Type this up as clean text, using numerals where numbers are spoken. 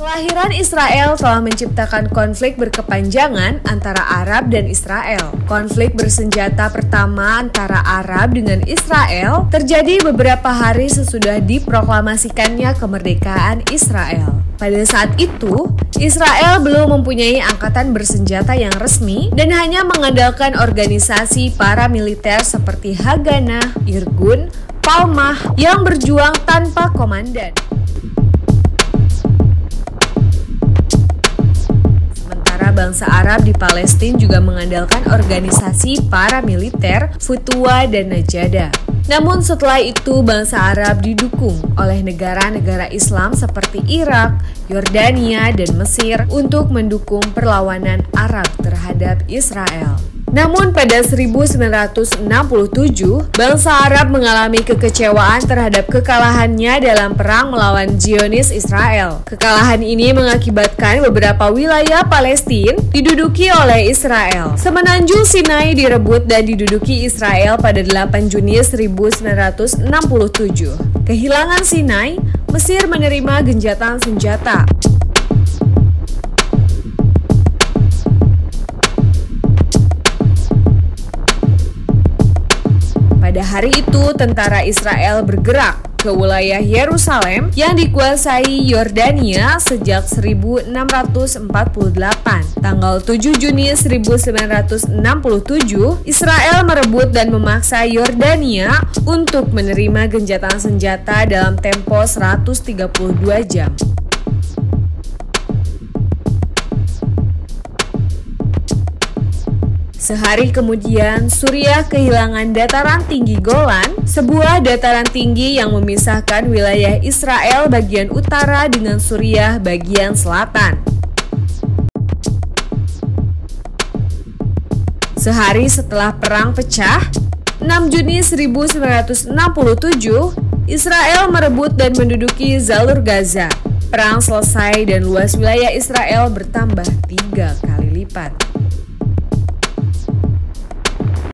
Kelahiran Israel telah menciptakan konflik berkepanjangan antara Arab dan Israel. Konflik bersenjata pertama antara Arab dengan Israel terjadi beberapa hari sesudah diproklamasikannya kemerdekaan Israel. Pada saat itu, Israel belum mempunyai angkatan bersenjata yang resmi dan hanya mengandalkan organisasi paramiliter seperti Haganah, Irgun, Palmah yang berjuang tanpa komandan. Bangsa Arab di Palestina juga mengandalkan organisasi paramiliter Futuwa dan Najada. Namun setelah itu bangsa Arab didukung oleh negara-negara Islam seperti Irak, Yordania, dan Mesir untuk mendukung perlawanan Arab terhadap Israel. Namun pada 1967, bangsa Arab mengalami kekecewaan terhadap kekalahannya dalam perang melawan Zionis Israel. Kekalahan ini mengakibatkan beberapa wilayah Palestina diduduki oleh Israel. Semenanjung Sinai direbut dan diduduki Israel pada 8 Juni 1967. Kehilangan Sinai, Mesir menerima gencatan senjata. Pada hari itu, tentara Israel bergerak ke wilayah Yerusalem yang dikuasai Yordania sejak 1648. Tanggal 7 Juni 1967, Israel merebut dan memaksa Yordania untuk menerima gencatan senjata dalam tempo 132 jam. Sehari kemudian, Suriah kehilangan dataran tinggi Golan, sebuah dataran tinggi yang memisahkan wilayah Israel bagian utara dengan Suriah bagian selatan. Sehari setelah perang pecah, 6 Juni 1967, Israel merebut dan menduduki jalur Gaza. Perang selesai dan luas wilayah Israel bertambah 3 kali lipat.